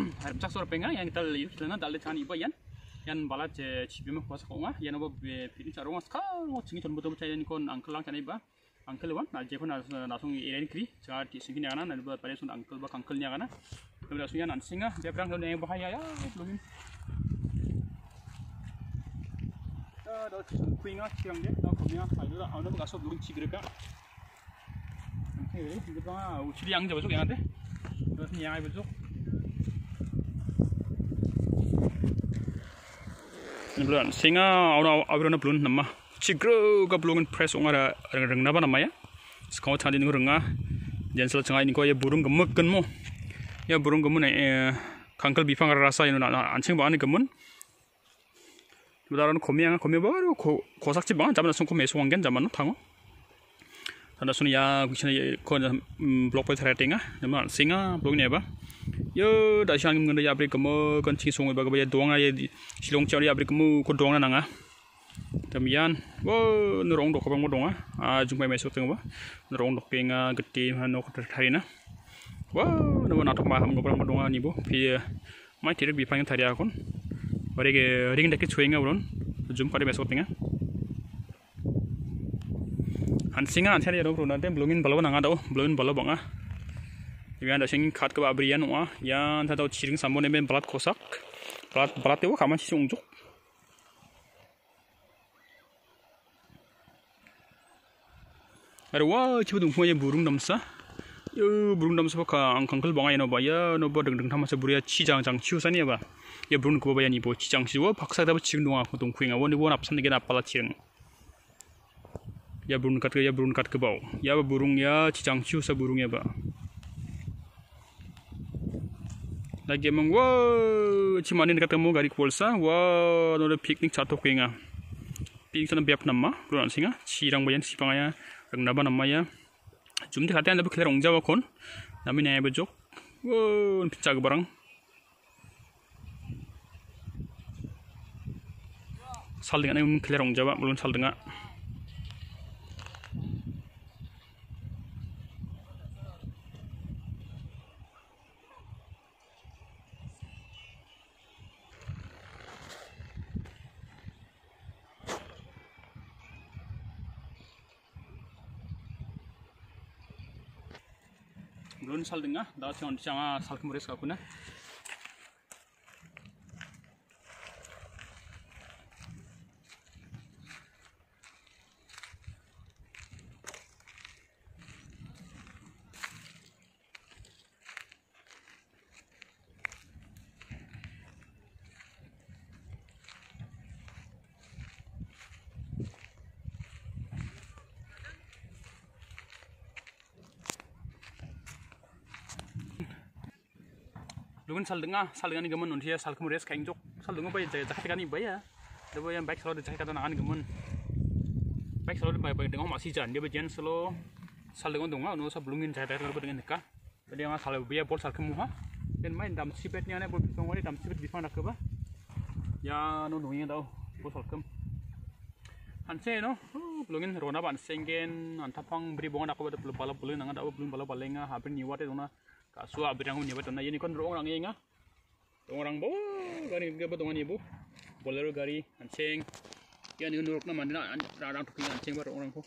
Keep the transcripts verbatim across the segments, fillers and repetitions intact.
harap sor penga yang tal yu lana dal chan iba yan yan bala che chibi ma khwas khonga yan ba pin charong ska ngo chingi chon bodo chai kon uncle lang chani ba uncle wan na je kon na sung eren kri cha ti singi na na ba pare sun uncle ba uncle nya kana na su yan an singa de prang ne bahaya ya lumin da da kuinga chiang de da khomya ai da au na ba so lumin chigre ka okay ini ba uchiri ang jaba so yang ate terus ni ai besok belum singa orang orang belum nama cigro ga belum press ongara reng naba nama ya sekarang tadi nih renga jangan selalu cengai ini kau ya burung gemuk kan mo ya burung gemun eh kangkal bifang rasa ini nak ancing bahan gemun bedaran komi yang komi baru ko kosak cip banget zaman langsung komi suanggen zaman nu tango tanda suni ya bisnya ko blog post rating ah nama singa blog ni apa yo dah siang mengenda ya beri kamu kan cing sungai bagai bayar doang aja di silong cari ya beri kamu ko doang nanga demikian wow nerong dok kabang modong ah jumpa mesok tengah bah nerong dok penga gede mana ko terhari na wow nama natok maham ko kabang modong ni bo pi mai tidak bipang tadi akon bari ke ring dek cuenga ulun jumpa di mesok tengah Ansinga ansian ya bro nanti belungin balo nanga tau belungin balo bang ah jadi ada sing kat ke abrian wah yang tahu ciring sambon emben berat kosak berat berat itu kaman sih unjuk ada wah coba dong punya burung damsa yo burung damsa ka angkangkel bang ya no ba ya no ba deng deng thama seburia cijang jang ciusan ya ba ya burung ko ba ya ni bo cijang ciu paksa dapat ciring dong aku dong kuing awon ni bon apsan ni apa lah ciring ya burung kat ke ya burung kat ke bau ya burung ya cicang ciu sa burung ya ba lagi emang wah cimanin kat kamu gari kuolsa wah nore piknik cato kuinga piknik sana biap nama bulan singa cirang bayan sipangaya reng naba nama ya jumti hati anda berkelar ong jawa kon nami naya bejok wah picak barang sal dengan yang kelar ong jawa belum sal dengan belum sal dengar, dah cian cian sal kemuris aku na. Lugun sal dengar, sal dengar ni gemun untia sal kemudian kain jok, sal dengar bayar jaket kan ni bayar, dia bayar baik selalu jaket kata nangan gemun, baik selalu bayar bayar dengar masih jalan dia bagian selalu sal dengar dengar, nu sal belungin jaket kalau dengan nikah, jadi yang sal bayar bol sal kemuha, dan main dam sipet ni ane bol pisang wali dam sipet bifang nak apa, ya nu nungin tahu bol sal kem, hanse no, belungin rona ban senggen, antapang beri bongan aku pada belum balap belum nangan tahu belum balap balenga, hampir niwat itu na. Kasu abirang punya betul na ini kan orang yang orang bawa gari gak betul ni bu bolero gari anceng ya ni nuruk na mandina orang tu kena anceng baru orang ko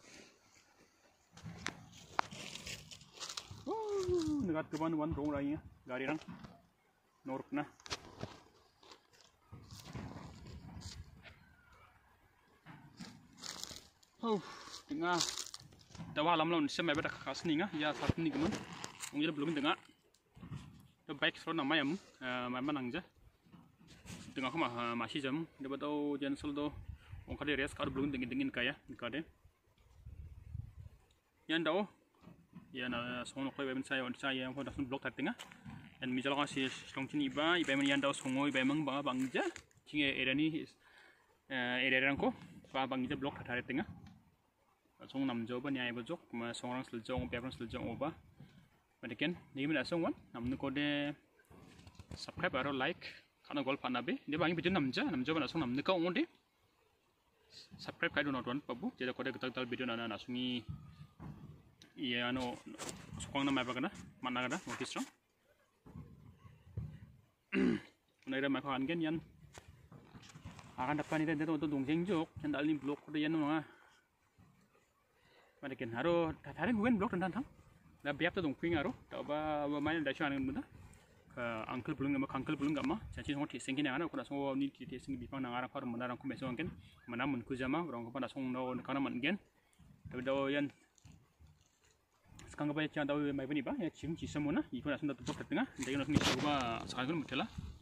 oh negat keban wan rong raya gari rang nuruk na oh tengah tawa lam lam semai bedak kas ni ngah ya satu ni kemun Mungkin belum tengah, baik soal nama ya, memang nangja, tengah kemah masih jam, dia tahu jangan selalu orang kade res kalau belum dingin dingin kaya, kade, yang tahu, ya na soal kau ibu saya, saya yang kau dah blok tengah, dan misalnya si selong cini iba, iba yang tahu soal iba memang bang bangja, cing era ni, era era ko, bang bangja blok tengah, soal enam jawaban ni ibu jok, soal orang seljong, orang seljong oba. Mungkin ni mana songwan, namun kode subscribe atau like, karena gol panabe, dia banyak video namja, namja mana song namnya kau ngonde, subscribe kaido nonton babu, jadi kode kita tahu video nana nasungi, iya ano, sokong nama apa kana, mana kana, notice dong. Nai ram makan kan yan. Akan dapat ni tu tu dongeng jok. Yang dalam blok tu yan nunga. Mana kan haro tarik guen blok dan tang. Dah biar tu dongeng haro. Tak apa main dah cuan kan benda. Uncle belum nama uncle belum gak mah. Jadi semua tising kini anak. Aku dah semua ni tising bipang nang arang farum mana arang kumesong kan. Mana mun kujama. Orang kau pada song no kana man kan. Tapi dah yan. Sekarang apa yang tahu mai bani ba? Ya cium cisam mana? Ibu nak sudah tutup tengah. Jadi nak ni cuba sekarang pun betul lah.